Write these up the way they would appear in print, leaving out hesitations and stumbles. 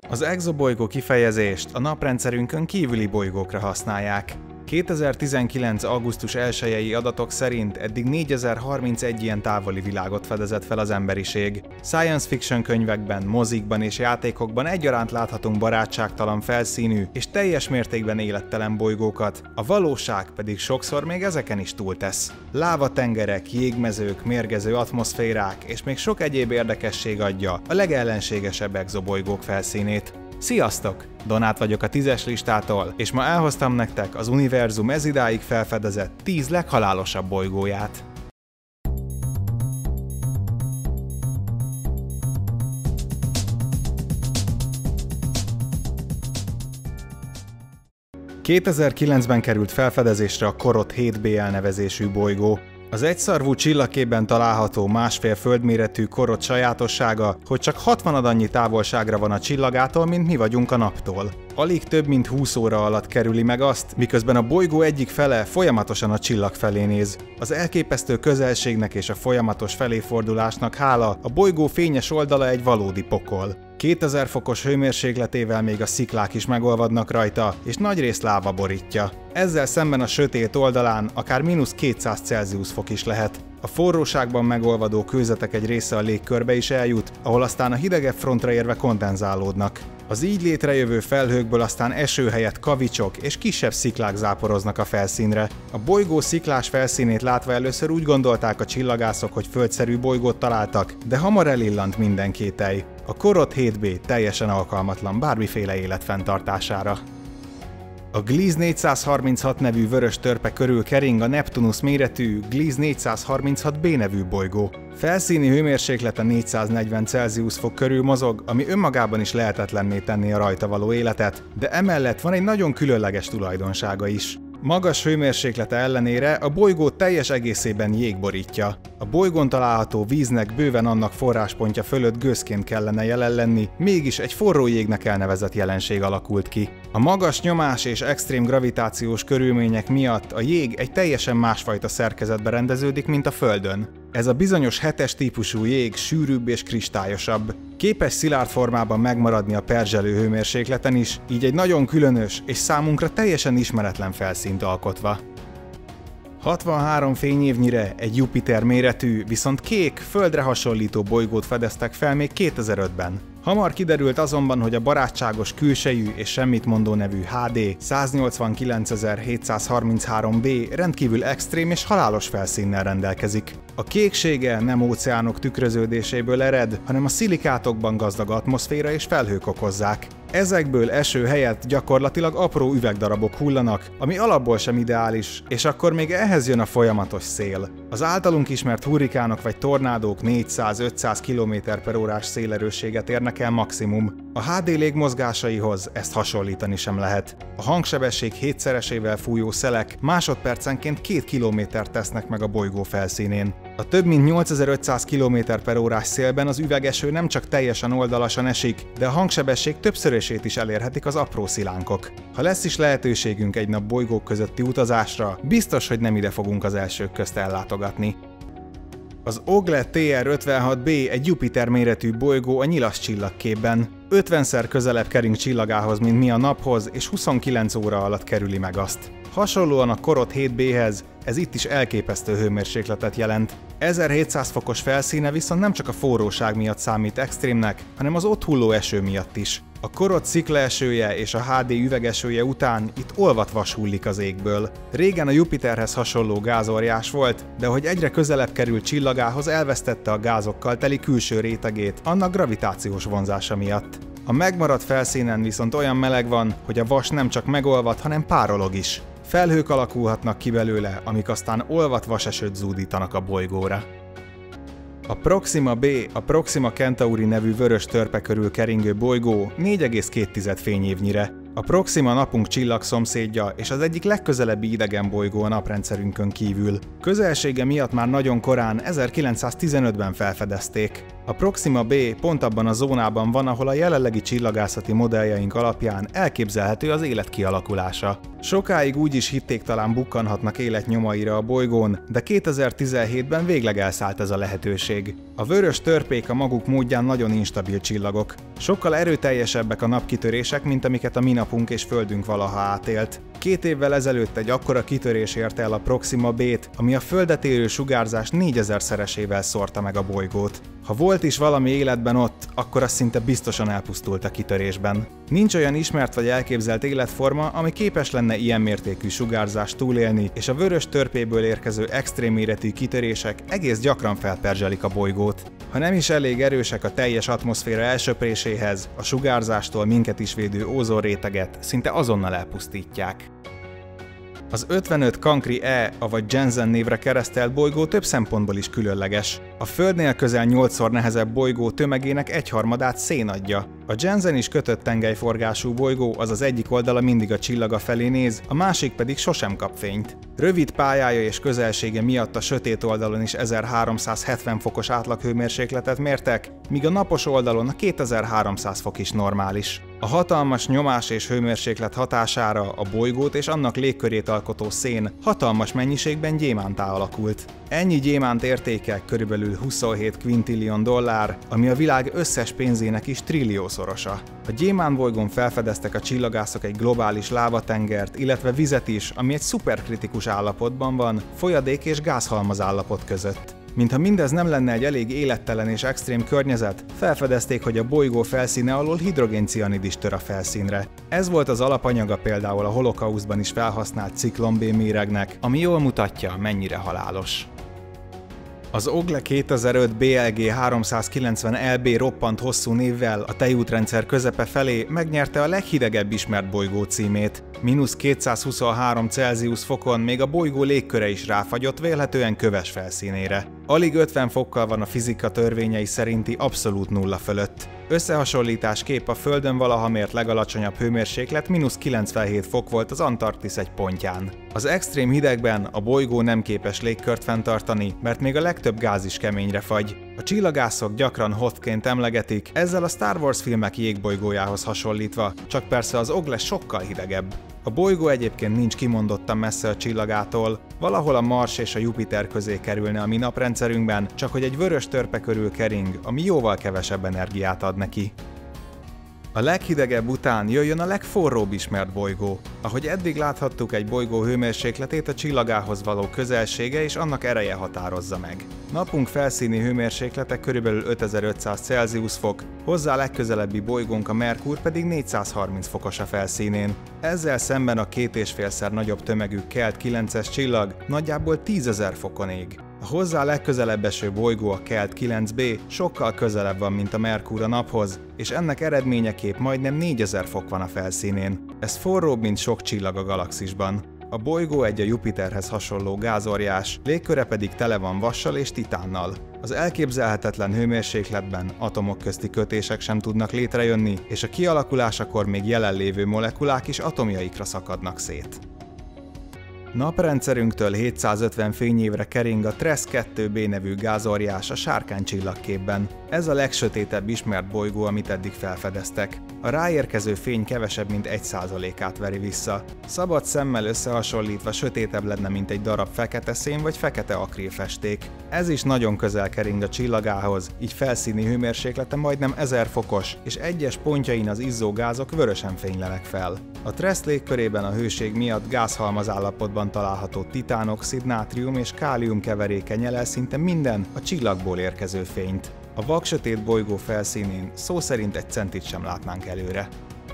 Az exobolygó kifejezést a naprendszerünkön kívüli bolygókra használják. 2019. augusztus 1-i adatok szerint eddig 4031 ilyen távoli világot fedezett fel az emberiség. Science fiction könyvekben, mozikban és játékokban egyaránt láthatunk barátságtalan felszínű és teljes mértékben élettelen bolygókat, a valóság pedig sokszor még ezeken is túltesz. Lávatengerek, jégmezők, mérgező atmoszférák és még sok egyéb érdekesség adja a legellenségesebb exobolygók felszínét. Sziasztok! Donát vagyok a 10-es listától, és ma elhoztam nektek az univerzum ezidáig felfedezett 10 leghalálosabb bolygóját. ...2009-ben került felfedezésre a Korot 7b elnevezésű bolygó. Az egyszarvú csillagképben található másfél földméretű Korot sajátossága, hogy csak 60 annyi távolságra van a csillagától, mint mi vagyunk a Naptól. Alig több mint 20 óra alatt kerüli meg azt, miközben a bolygó egyik fele folyamatosan a csillag felé néz. Az elképesztő közelségnek és a folyamatos feléfordulásnak hála a bolygó fényes oldala egy valódi pokol. 2000 fokos hőmérsékletével még a sziklák is megolvadnak rajta, és nagyrészt láva borítja. Ezzel szemben a sötét oldalán akár -200 Celsius fok is lehet. A forróságban megolvadó kőzetek egy része a légkörbe is eljut, ahol aztán a hidegebb frontra érve kondenzálódnak. Az így létrejövő felhőkből aztán eső helyett kavicsok és kisebb sziklák záporoznak a felszínre. A bolygó sziklás felszínét látva először úgy gondolták a csillagászok, hogy földszerű bolygót találtak, de hamar elillant minden kételj. A Korot 7b teljesen alkalmatlan bármiféle élet fenntartására. A Gliese 436 nevű vörös törpe körül kering a Neptunus méretű Gliese 436b nevű bolygó. Felszíni hőmérséklete 440 Celsius fok körül mozog, ami önmagában is lehetetlenné tenné a rajta való életet, de emellett van egy nagyon különleges tulajdonsága is. Magas hőmérséklete ellenére a bolygó teljes egészében jég borítja. A bolygón található víznek bőven annak forráspontja fölött gőzként kellene jelen lenni, mégis egy forró jégnek elnevezett jelenség alakult ki. A magas nyomás és extrém gravitációs körülmények miatt a jég egy teljesen másfajta szerkezetbe rendeződik, mint a Földön. Ez a bizonyos 7-es típusú jég sűrűbb és kristályosabb. Képes szilárd formában megmaradni a perzselő hőmérsékleten is, így egy nagyon különös és számunkra teljesen ismeretlen felszínt alkotva. 63 fényévnyire egy Jupiter méretű, viszont kék, Földre hasonlító bolygót fedeztek fel még 2005-ben. Hamar kiderült azonban, hogy a barátságos külsejű és semmitmondó nevű HD 189733b rendkívül extrém és halálos felszínnel rendelkezik. A kéksége nem óceánok tükröződéséből ered, hanem a szilikátokban gazdag atmoszféra és felhők okozzák. Ezekből eső helyett gyakorlatilag apró üvegdarabok hullanak, ami alapból sem ideális, és akkor még ehhez jön a folyamatos szél. Az általunk ismert hurrikánok vagy tornádók 400-500 km/h szélerősséget érnek el maximum. A HD légmozgásaihoz ezt hasonlítani sem lehet. A hangsebesség 7-szeresével fújó szelek másodpercenként 2 kilométert tesznek meg a bolygó felszínén. A több mint 8500 km/h szélben az üvegeső nem csak teljesen oldalasan esik, de a hangsebesség többszörösét is elérhetik az apró szilánkok. Ha lesz is lehetőségünk egy nap bolygók közötti utazásra, biztos, hogy nem ide fogunk az elsők közt ellátogatni. Az Ogle TR-56b egy Jupiter méretű bolygó a nyilas csillagképben. 50-szer közelebb kering csillagához, mint mi a Naphoz, és 29 óra alatt kerüli meg azt. Hasonlóan a Korot 7b-hez, ez itt is elképesztő hőmérsékletet jelent. 1700 fokos felszíne viszont nem csak a forróság miatt számít extrémnek, hanem az ott hulló eső miatt is. A Korot sziklaesője és a HD üvegesője után itt olvat vas hullik az égből. Régen a Jupiterhez hasonló gázóriás volt, de ahogy egyre közelebb került csillagához, elvesztette a gázokkal teli külső rétegét, annak gravitációs vonzása miatt. A megmaradt felszínen viszont olyan meleg van, hogy a vas nem csak megolvad, hanem párolog is. Felhők alakulhatnak ki belőle, amik aztán olvat vasesőt zúdítanak a bolygóra. A Proxima b, a Proxima Centauri nevű vörös törpe körül keringő bolygó 4,2 fényévnyire. A Proxima napunk csillagszomszédja és az egyik legközelebbi idegen bolygó a naprendszerünkön kívül. Közelsége miatt már nagyon korán, 1915-ben felfedezték. A Proxima b pont abban a zónában van, ahol a jelenlegi csillagászati modelljeink alapján elképzelhető az élet kialakulása. Sokáig úgy is hitték, talán bukkanhatnak életnyomaira a bolygón, de 2017-ben végleg elszállt ez a lehetőség. A vörös törpék a maguk módján nagyon instabil csillagok. Sokkal erőteljesebbek a napkitörések, mint amiket a mi napunk és Földünk valaha átélt. 2 évvel ezelőtt egy akkora kitörés érte el a Proxima b-t, ami a Földet érő sugárzás 4000-szeresével szórta meg a bolygót. Ha volt is valami életben ott, akkor az szinte biztosan elpusztult a kitörésben. Nincs olyan ismert vagy elképzelt életforma, ami képes lenne ilyen mértékű sugárzást túlélni, és a vörös törpéből érkező extrém méretű kitörések egész gyakran felperzselik a bolygót. Ha nem is elég erősek a teljes atmoszféra elsöpréséhez, a sugárzástól minket is védő ózonréteget szinte azonnal elpusztítják. Az 55 Cancri E, avagy Jensen névre keresztelt bolygó több szempontból is különleges. A Földnél közel 8-szor nehezebb bolygó tömegének 1/3-át szén adja. A Jensen is kötött tengelyforgású bolygó, azaz egyik oldala mindig a csillaga felé néz, a másik pedig sosem kap fényt. Rövid pályája és közelsége miatt a sötét oldalon is 1370 fokos átlaghőmérsékletet mértek, míg a napos oldalon a 2300 fok is normális. A hatalmas nyomás és hőmérséklet hatására a bolygót és annak légkörét alkotó szén hatalmas mennyiségben gyémánttá alakult. Ennyi gyémánt értéke körülbelül 27 quintillion dollár, ami a világ összes pénzének is trilliószorosa. A gyémántbolygón felfedeztek a csillagászok egy globális lávatengert, illetve vizet is, ami egy szuperkritikus állapotban van, folyadék és gázhalmaz állapot között. Mintha mindez nem lenne egy elég élettelen és extrém környezet, felfedezték, hogy a bolygó felszíne alól hidrogéncianid is tör a felszínre. Ez volt az alapanyaga például a holokausztban is felhasznált ciklon B méregnek, ami jól mutatja, mennyire halálos. Az Ogle 2005 BLG 390 LB roppant hosszú névvel a tejútrendszer közepe felé megnyerte a leghidegebb ismert bolygó címét. -223 Celsius fokon még a bolygó légköre is ráfagyott, vélhetően köves felszínére. Alig 50 fokkal van a fizika törvényei szerinti abszolút nulla fölött. Összehasonlításképp a Földön valaha mért legalacsonyabb hőmérséklet -97 fok volt az Antarktisz egy pontján. Az extrém hidegben a bolygó nem képes légkört fenntartani, mert még a legtöbb gáz is keményre fagy. A csillagászok gyakran Hothként emlegetik, ezzel a Star Wars filmek jégbolygójához hasonlítva, csak persze az Ogle sokkal hidegebb. A bolygó egyébként nincs kimondottan messze a csillagától, valahol a Mars és a Jupiter közé kerülne a mi naprendszerünkben, csak hogy egy vörös törpe körül kering, ami jóval kevesebb energiát ad neki. A leghidegebb után jöjjön a legforróbb ismert bolygó. Ahogy eddig láthattuk, egy bolygó hőmérsékletét a csillagához való közelsége és annak ereje határozza meg. Napunk felszíni hőmérséklete körülbelül 5500 Celsius fok, hozzá legközelebbi bolygónk a Merkur pedig 430 fokos a felszínén. Ezzel szemben a 2,5-szer nagyobb tömegű Kelt 9-es csillag nagyjából 10.000 fokon ég. A hozzá legközelebb eső bolygó, a Kelt 9b sokkal közelebb van, mint a Merkur a naphoz, és ennek eredményeképp majdnem 4000 fok van a felszínén. Ez forróbb, mint sok csillag a galaxisban. A bolygó egy a Jupiterhez hasonló gázóriás, légköre pedig tele van vassal és titánnal. Az elképzelhetetlen hőmérsékletben atomok közti kötések sem tudnak létrejönni, és a kialakulásakor még jelenlévő molekulák is atomjaikra szakadnak szét. Naprendszerünktől 750 fényévre kering a TRESS 2b nevű gázóriás a Sárkány csillagképben. Ez a legsötétebb ismert bolygó, amit eddig felfedeztek. A ráérkező fény kevesebb, mint 1%-át veri vissza. Szabad szemmel összehasonlítva sötétebb lenne, mint egy darab fekete szén vagy fekete akrilfesték. Ez is nagyon közel kering a csillagához, így felszíni hőmérséklete majdnem 1000 fokos, és egyes pontjain az izzó gázok vörösen fénylenek fel. A TRESS légkörében a hőség miatt gázhalmaz állapotban található titánoxid, nátrium és kálium keveréke nyel el szinte minden a csillagból érkező fényt. A vaksötét bolygó felszínén szó szerint egy centit sem látnánk előre.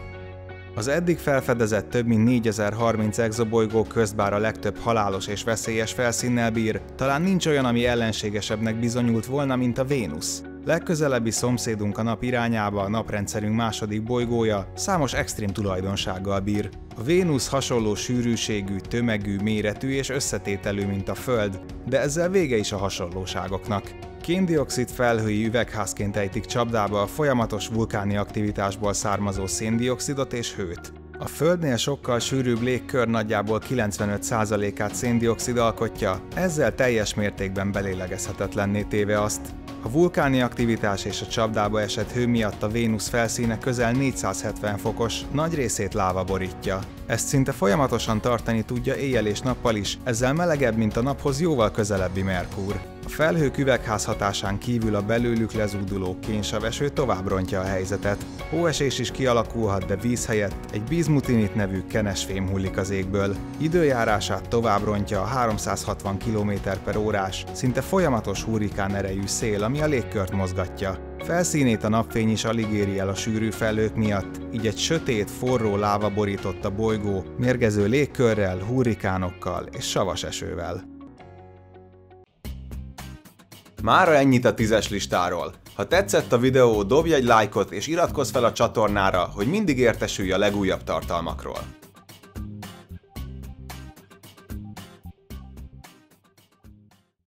Az eddig felfedezett több mint 4030 exobolygó közt bár a legtöbb halálos és veszélyes felszínnel bír, talán nincs olyan, ami ellenségesebbnek bizonyult volna, mint a Vénusz. Legközelebbi szomszédunk a Nap irányába, a naprendszerünk második bolygója számos extrém tulajdonsággal bír. A Vénusz hasonló sűrűségű, tömegű, méretű és összetételű, mint a Föld, de ezzel vége is a hasonlóságoknak. Kén-dioxid felhői üvegházként ejtik csapdába a folyamatos vulkáni aktivitásból származó széndioxidot és hőt. A Földnél sokkal sűrűbb légkör nagyjából 95%-át szén-dioxid alkotja, ezzel teljes mértékben belélegezhetetlenné téve azt. A vulkáni aktivitás és a csapdába esett hő miatt a Vénusz felszíne közel 470 fokos, nagy részét láva borítja. Ezt szinte folyamatosan tartani tudja éjjel és nappal is, ezzel melegebb, mint a naphoz jóval közelebbi Merkur. A felhők üvegházhatásán kívül a belőlük lezúduló kénsaveső tovább rontja a helyzetet. Hóesés is kialakulhat, de víz helyett egy bizmutinit nevű kenes fém hullik az égből. Időjárását tovább rontja a 360 km/órás, szinte folyamatos hurrikán erejű szél, ami a légkört mozgatja. Felszínét a napfény is alig éri el a sűrű felhők miatt, így egy sötét, forró láva borított a bolygó, mérgező légkörrel, hurrikánokkal és savas esővel. Mára ennyit a 10-es listáról. Ha tetszett a videó, dobj egy lájkot és iratkozz fel a csatornára, hogy mindig értesülj a legújabb tartalmakról.